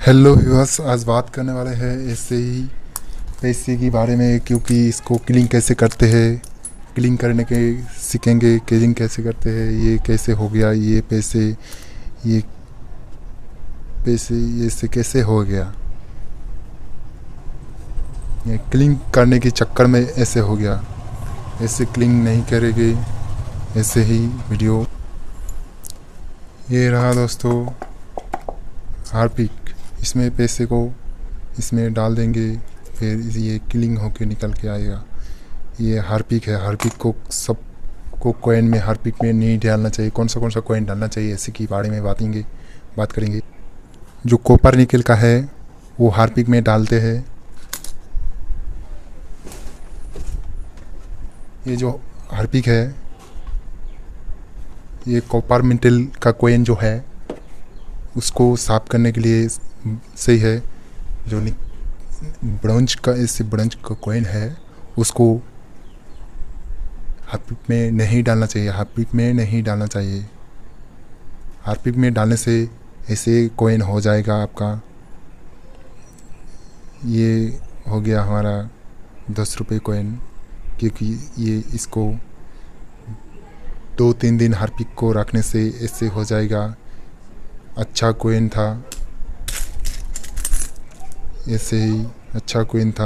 Hello viewers, आज बात करने वाले हैं ऐसे ही पैसे के बारे में, क्योंकि इसको क्लिंग कैसे करते हैं, क्लिंग करने के सीखेंगे। क्लिंग कैसे करते हैं, ये कैसे हो गया, ये पैसे ये से कैसे हो गया, ये क्लिंग करने के चक्कर में ऐसे हो गया। ऐसे क्लिंग नहीं करेंगे, ऐसे ही वीडियो। ये रहा दोस्तों हार्पिक। इसमें पैसे को इसमें डाल देंगे, फिर ये क्लिंग होके निकल के आएगा। ये हार्पिक है। हार्पिक को सबको कॉइन में, हार्पिक में नहीं डालना चाहिए। कौन सा कॉइन डालना चाहिए, ऐसे की बारे में बात करेंगे। जो कॉपर निकल का है वो हार्पिक में डालते हैं। ये जो हार्पिक है, ये कॉपर मेटल का कॉइन जो है उसको साफ करने के लिए सही है। जो ब्रोंज का, इससे ब्रोंज का कॉइन है उसको हार्पिक में नहीं डालना चाहिए। हार्पिक में नहीं डालना चाहिए। हार्पिक में डालने से ऐसे कॉइन हो जाएगा आपका। ये हो गया हमारा 10 रुपये कॉइन, क्योंकि ये इसको 2-3 दिन हार्पिक को रखने से ऐसे हो जाएगा। अच्छा कॉइन था, ऐसे ही अच्छा कॉइन था।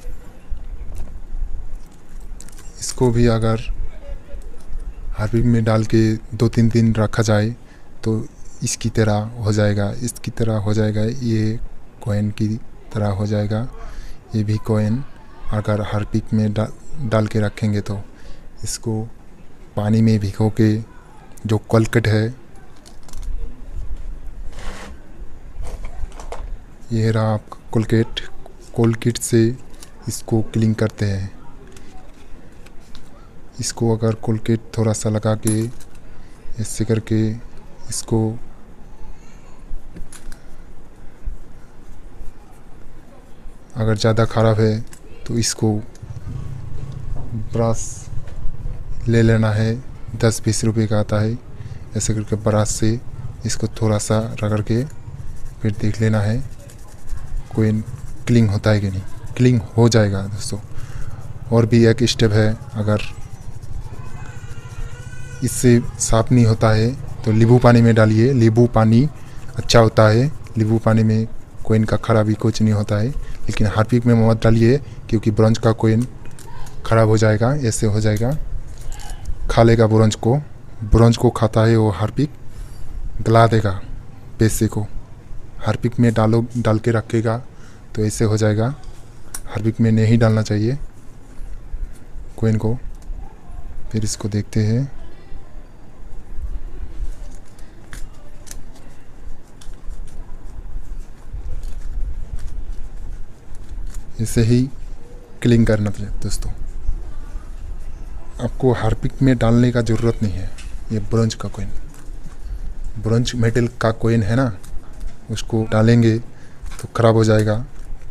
इसको भी अगर हार्पिक में डाल के 2-3 दिन रखा जाए तो इसकी तरह हो जाएगा, इसकी तरह हो जाएगा। ये कॉइन की तरह हो जाएगा। ये भी कॉइन अगर हार्पिक में डाल के रखेंगे तो इसको पानी में भिगो के, जो कोलगेट है, ये रहा आपका कोलगेट से इसको क्लीन करते हैं। इसको अगर कोलगेट थोड़ा सा लगा के ऐसे करके इसको अगर ज़्यादा ख़राब है तो इसको ब्रश ले लेना है। 10-20 रुपये का आता है। ऐसे करके ब्रश से इसको थोड़ा सा रगड़ के फिर देख लेना है कॉइन क्लिंग होता है कि नहीं। क्लिंग हो जाएगा दोस्तों। और भी एक स्टेप है, अगर इससे साफ नहीं होता है तो नींबू पानी में डालिए। नींबू पानी अच्छा होता है। नींबू पानी में कॉइन का खराबी कुछ नहीं होता है। लेकिन हार्पिक में मत डालिए, क्योंकि ब्रोंज का कॉइन ख़राब हो जाएगा। ऐसे हो जाएगा, खा लेगा ब्रोंज को। ब्रोंज को खाता है वो हार्पिक, गला देगा पैसे को। हार्पिक में डाल के रखेगा तो ऐसे हो जाएगा। हार्पिक में नहीं डालना चाहिए कॉइन को। फिर इसको देखते हैं। ऐसे ही क्लीन करना चाहिए दोस्तों। आपको हार्पिक में डालने का ज़रूरत नहीं है। ये ब्रोंज का कॉइन, ब्रोंज मेटल का कॉइन है ना, उसको डालेंगे तो ख़राब हो जाएगा।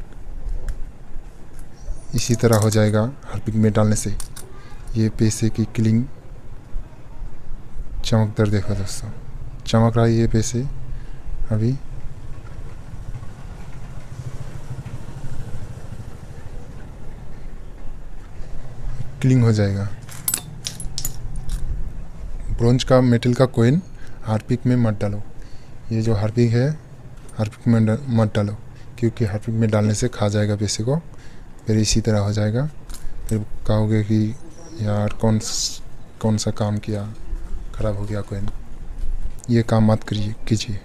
इसी तरह हो जाएगा हार्पिक में डालने से। ये पैसे की क्लिंग चमकदार देखो दोस्तों, चमक रहा है ये पैसे। अभी क्लिंग हो जाएगा। ब्रोंज का मेटल का कॉइन हार्पिक में मत डालो। ये जो हार्पिक है, हार्पिक में मत डालो, क्योंकि हार्पिक में डालने से खा जाएगा पैसे को। फिर इसी तरह हो जाएगा। फिर कहोगे कि यार कौन सा काम किया, ख़राब हो गया कॉइन। ये काम मत कीजिए।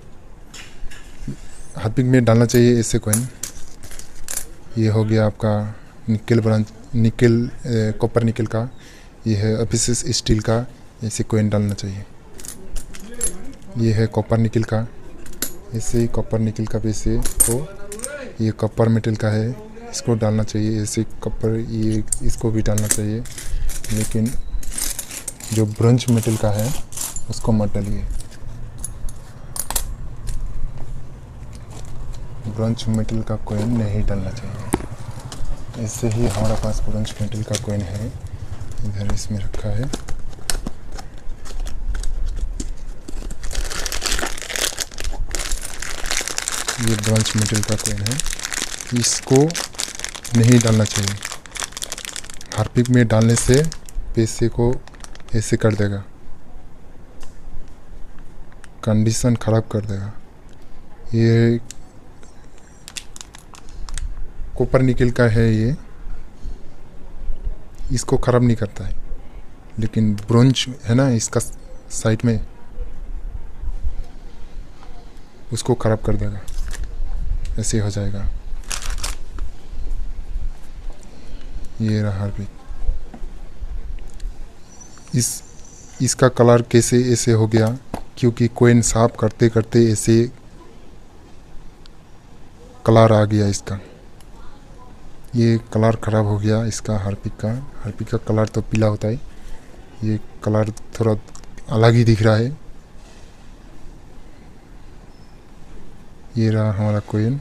हार्पिक में डालना चाहिए ऐसे कॉइन। ये हो गया आपका कॉपर निकल का। ये है एफएसएस स्टील का। ऐसे कॉइन डालना चाहिए। ये है कॉपर निकल का। ऐसे ही कॉपर निकल का पैसे को, ये कॉपर मेटल का है, इसको डालना चाहिए। ऐसे कॉपर, ये इसको भी डालना चाहिए। लेकिन जो ब्रोंज मेटल का है उसको मत डालिए। ब्रोंज मेटल का कॉइन नहीं डालना चाहिए। ऐसे ही हमारे पास ब्रोंज मेटल का कॉइन है, इधर इसमें रखा है। ये ब्रॉन्ज मेटल का कॉइन है, इसको नहीं डालना चाहिए। हार्पिक में डालने से पैसे को ऐसे कर देगा, कंडीशन ख़राब कर देगा। ये कॉपर निकल का है, ये इसको ख़राब नहीं करता है, लेकिन ब्रोंज है ना इसका साइड में, उसको ख़राब कर देगा, ऐसे हो जाएगा। ये रहा हार्पिक। इसका कलर कैसे ऐसे हो गया, क्योंकि कॉइन साफ करते करते ऐसे कलर आ गया इसका, ये कलर ख़राब हो गया इसका हार्पिक का। हार्पिक का कलर तो पीला होता है, ये कलर थोड़ा अलग ही दिख रहा है। ये रहा हमारा कॉइन।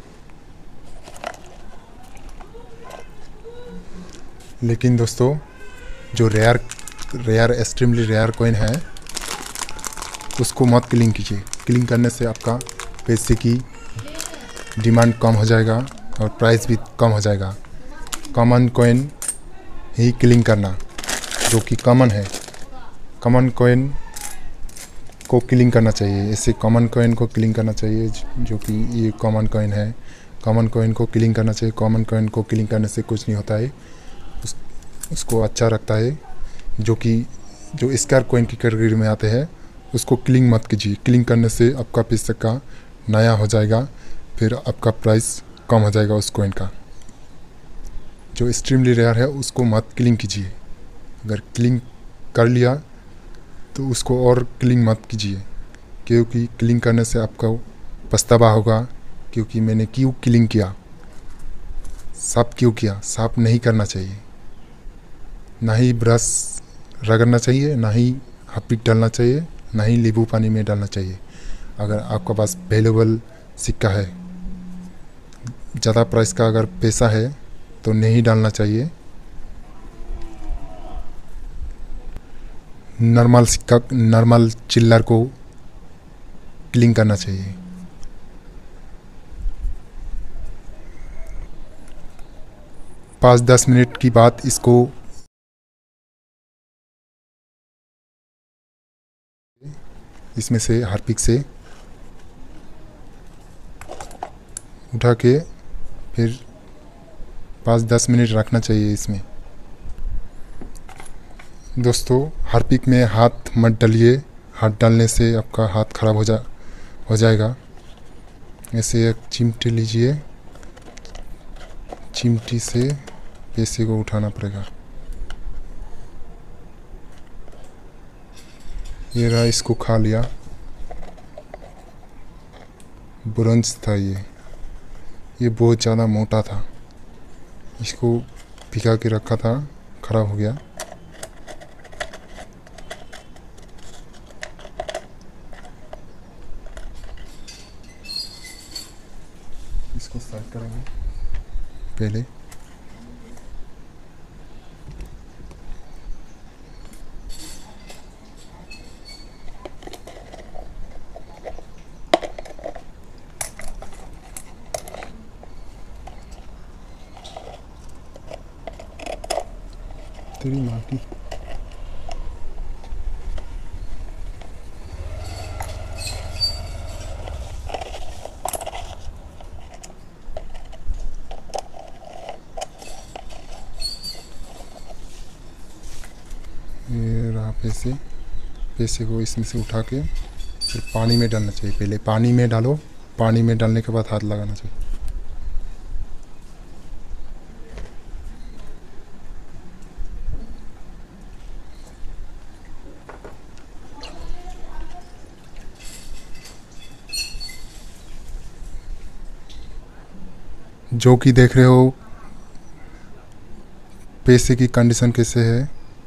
लेकिन दोस्तों जो रेयर एक्सट्रीमली रेयर कॉइन है उसको मत क्लिंग कीजिए। क्लिंग करने से आपका पैसे की डिमांड कम हो जाएगा और प्राइस भी कम हो जाएगा। कॉमन कॉइन ही क्लिंग करना, जो कि कॉमन है, कॉमन कॉइन को क्लिंग करना चाहिए। ऐसे कॉमन कॉइन को क्लिंग करना चाहिए, जो कि ये कॉमन कॉइन है, कॉमन कॉइन को क्लिंग करना चाहिए। कॉमन कॉइन को क्लिंग करने से कुछ नहीं होता है, उसको अच्छा रखता है। जो स्क्वायर कॉइन की कैटेगरी में आते हैं उसको क्लिंग मत कीजिए। क्लिंग करने से आपका पैसे का नया हो जाएगा, फिर आपका प्राइस कम हो जाएगा उस कॉइन का। जो एक्सट्रीमली रेयर है उसको मत क्लिंग कीजिए। अगर क्लिंग कर लिया तो उसको और क्लिंग मत कीजिए, क्योंकि क्लिंग करने से आपका पछतावा होगा, क्योंकि मैंने क्यों क्लिंग किया, साफ क्यों किया। साफ नहीं करना चाहिए, ना ही ब्रश रगड़ना चाहिए, ना ही हार्पिक डालना चाहिए, ना ही नींबू पानी में डालना चाहिए। अगर आपके पास वैल्यूएबल सिक्का है, ज़्यादा प्राइस का अगर पैसा है तो नहीं डालना चाहिए। नॉर्मल सिक्का, नॉर्मल चिल्लर को क्लीन करना चाहिए। पाँच 10 मिनट की बाद इसको इसमें से हार्पिक से उठा के फिर 5-10 मिनट रखना चाहिए इसमें। दोस्तों हार्पिक में हाथ मत डालिए, हाथ डालने से आपका हाथ खराब हो जाएगा। ऐसे एक चिमटी लीजिए, चिमटी से पैसे को उठाना पड़ेगा। ये रहा, इसको खा लिया। ब्रोंज था ये बहुत ज़्यादा मोटा था, इसको भिगा के रखा था, खराब हो गया। इसको साइड करेंगे पहले। तेरी माँ की ये रहा पैसे को इसमें से उठा के फिर पानी में डालना चाहिए। पहले पानी में डालो, पानी में डालने के बाद हाथ लगाना चाहिए। जो कि देख रहे हो पैसे की कंडीशन कैसे है,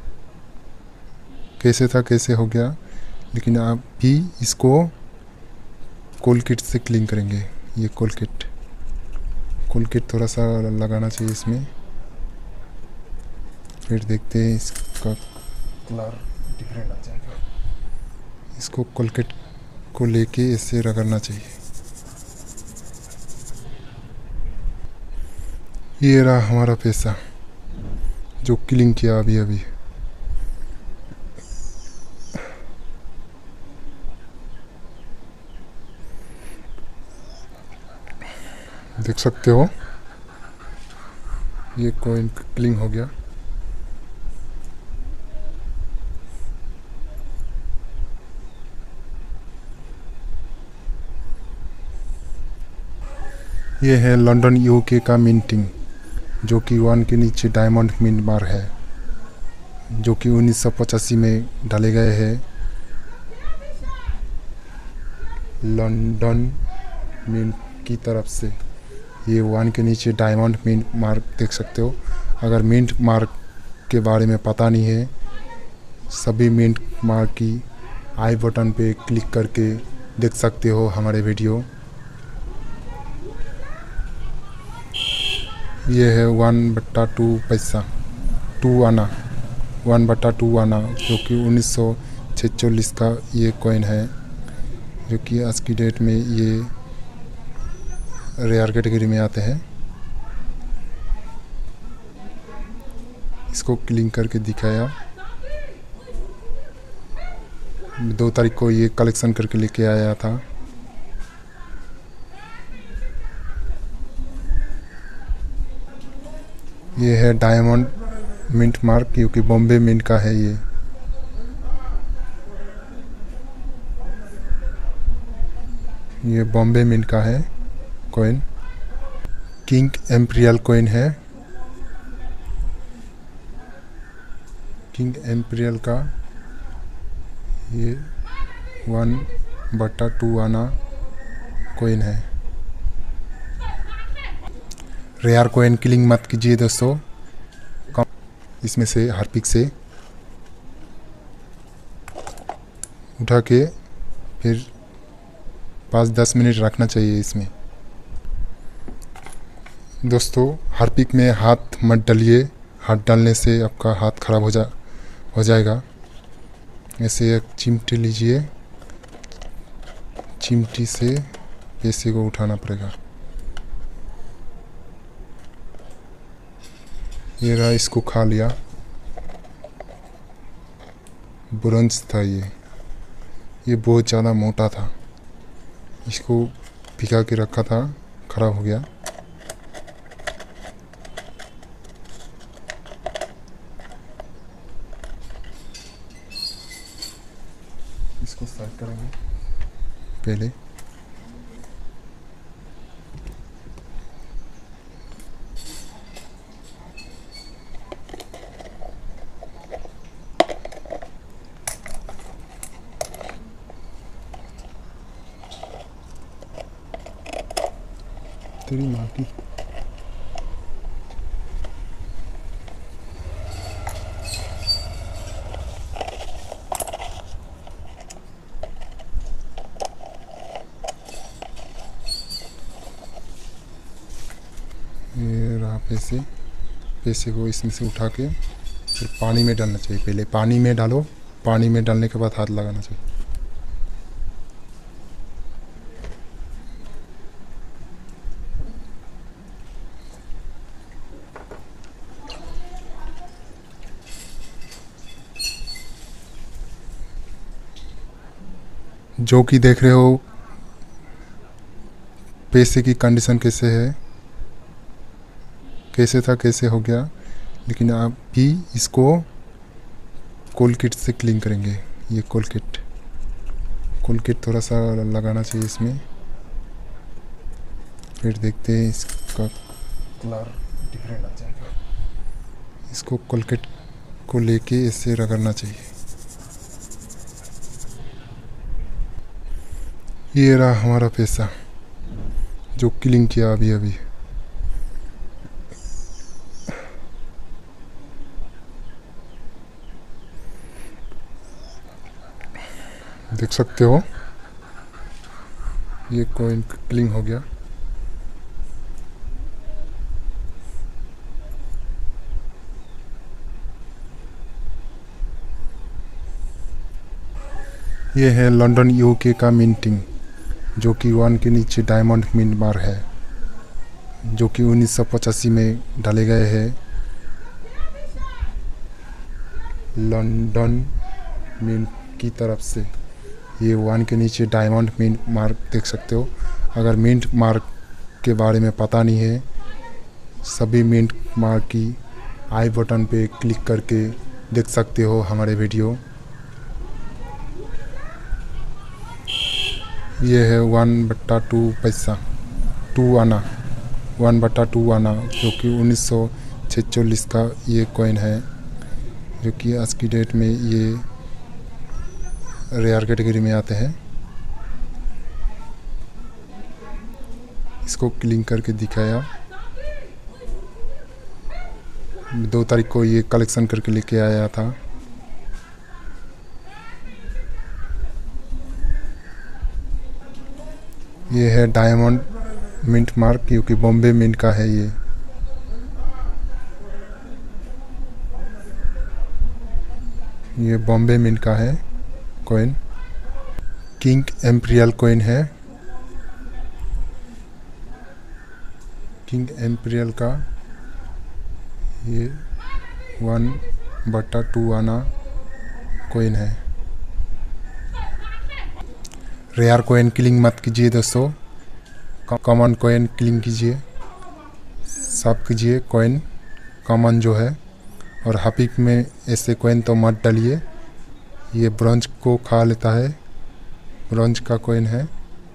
कैसे था कैसे हो गया। लेकिन आप भी इसको कोलगेट से क्लीन करेंगे। ये कोलगेट थोड़ा सा लगाना चाहिए इसमें, फिर देखते हैं इसका कलर डिफरेंट आ जाएगा। इसको कोलगेट को लेके ऐसे रगड़ना चाहिए। ये रहा हमारा पैसा जो क्लिंग किया अभी अभी। देख सकते हो ये कॉइन क्लिंग हो गया। ये है लंदन यूके का मिंटिंग, जो कि 1 के नीचे डायमंड मिंट मार है, जो कि 1985 में डाले गए हैं लंदन मिंट की तरफ से। ये 1 के नीचे डायमंड मिंट मार्क देख सकते हो। अगर मिंट मार्क के बारे में पता नहीं है, सभी मिंट मार्क की आई बटन पे क्लिक करके देख सकते हो हमारे वीडियो। ये है 1/2 पैसा 2 आना 1/2 आना, जो कि 1946 का ये कॉइन है, जो कि आज की डेट में ये रेयर कैटेगरी में आते हैं। इसको क्लिक करके दिखाया। 2 तारीख को ये कलेक्शन करके लेके आया था। ये है डायमंड मिंट मार्क, क्योंकि बॉम्बे मिंट का है ये बॉम्बे मिंट का है कॉइन। किंग एम्पीरियल कॉइन है, किंग एम्पीरियल का ये 1/2 आना कॉइन है। रेयर कॉइन क्लिंग मत कीजिए दोस्तों, इसमें से हार्पिक से उठा के फिर 5-10 मिनट रखना चाहिए इसमें। दोस्तों हार्पिक में हाथ मत डालिए, हाथ डालने से आपका हाथ खराब हो जाएगा। ऐसे एक चिमटी लीजिए, चिमटी से पैसे को उठाना पड़ेगा। ये रहा, इसको खा लिया। ब्रोंज था ये बहुत ज़्यादा मोटा था, इसको भिगा के रखा था, खराब हो गया। इसको साइड करेंगे पहले। तेरी माँ की ये रहा पैसे को इसमें से उठा के फिर पानी में डालना चाहिए। पहले पानी में डालो, पानी में डालने के बाद हाथ लगाना चाहिए। जो कि देख रहे हो पैसे की कंडीशन कैसे है, कैसे था कैसे हो गया। लेकिन आप भी इसको कोलगेट से क्लीन करेंगे। ये कोलगेट थोड़ा सा लगाना चाहिए इसमें, फिर देखते हैं इसका कलर डिफरेंट आ जाएगा। इसको कोलगेट को लेके ऐसे रगड़ना चाहिए। ये रहा हमारा पैसा जो क्लिंग किया अभी अभी। देख सकते हो ये कॉइन क्लिंग हो गया। ये है लंदन यूके का मिंटिंग, जो कि 1 के नीचे डायमंड मिंट मार है, जो कि 1985 में डाले गए हैं लंदन मिंट की तरफ से। ये 1 के नीचे डायमंड मिंट मार्क देख सकते हो। अगर मिंट मार्क के बारे में पता नहीं है, सभी मिंट मार्क की आई बटन पे क्लिक करके देख सकते हो हमारे वीडियो। ये है 1/2 पैसा 2 आना 1/2 आना, जो कि 1946 का ये कॉइन है, जो कि आज की डेट में ये रेयर कैटेगरी में आते हैं। इसको क्लिक करके दिखाया। 2 तारीख को ये कलेक्शन करके लेके आया था। ये है डायमंड मिंट मार्क, क्योंकि बॉम्बे मिंट का है ये बॉम्बे मिंट का है कॉइन। किंग एम्पीरियल कॉइन है, किंग एम्पीरियल का ये 1/2 आना कॉइन है। रेयर कॉइन क्लिक मत कीजिए दोस्तों, कॉमन कॉइन क्लिक कीजिए, सब कीजिए कॉइन कॉमन जो है। और हापिक में ऐसे कॉइन तो मत डालिए, ये ब्रॉन्ज को खा लेता है, ब्रॉन्ज का कॉइन है।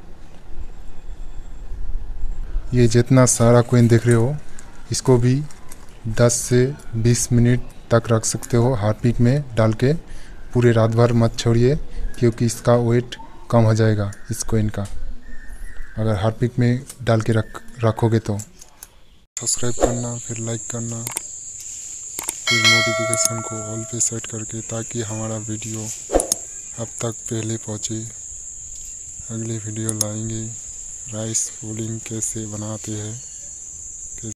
ये जितना सारा कॉइन देख रहे हो, इसको भी 10 से 20 मिनट तक रख सकते हो हार्पिक में डाल के। पूरे रात भर मत छोड़िए, क्योंकि इसका वेट कम हो जाएगा इस कॉइन का, अगर हार्पिक में डाल के रखोगे तो। सब्सक्राइब करना, फिर लाइक करना, फिर नोटिफिकेशन को ऑल पे सेट करके, ताकि हमारा वीडियो अब तक पहले पहुँचे। अगले वीडियो लाएंगे राइस पुडिंग कैसे बनाते हैं।